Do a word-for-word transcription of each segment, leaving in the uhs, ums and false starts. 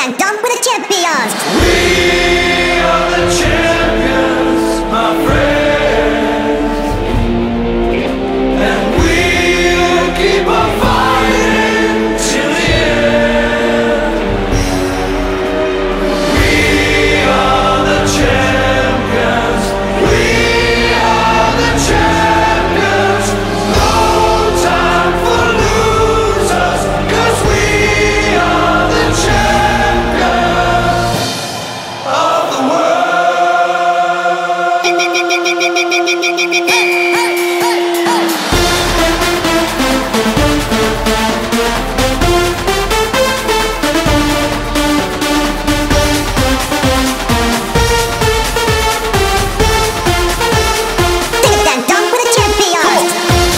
and done with the champions. We are the champions, my friends, and we'll keep on fighting till the end. We are the champions, we are the champions. No time for losers, 'cause we are the champions of the world. Ding and done with the champions.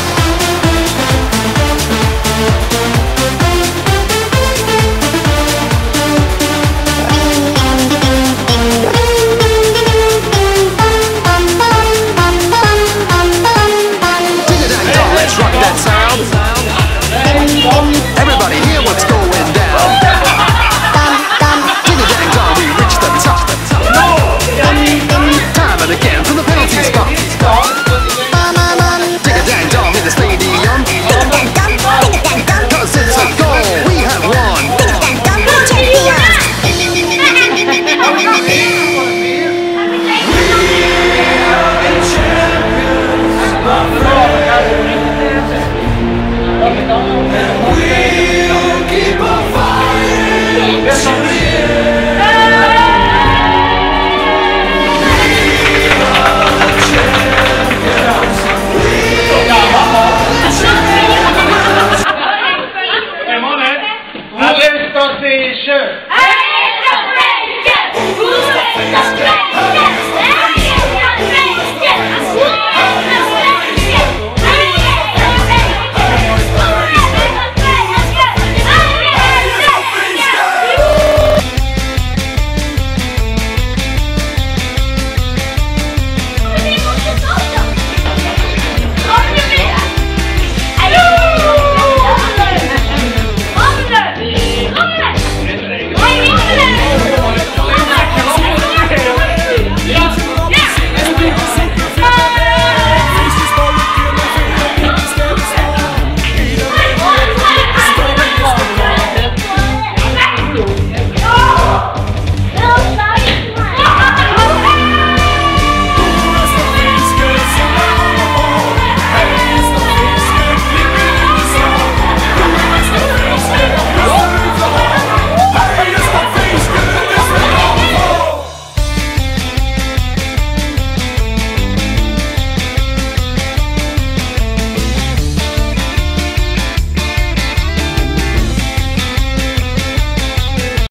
Let's rock that sound. Everybody hear what's going down. Ding a dang dong, we reach the top. Time and again from the penalty spot. Ding a dang dong in the stadium. Ding and done, ding and done, 'Cause it's a goal, we have won. ding and done with the champions. We'll keep on fighting till the end. We are the champions. We are the champions. Hey, mannen. Här är det stort i kör.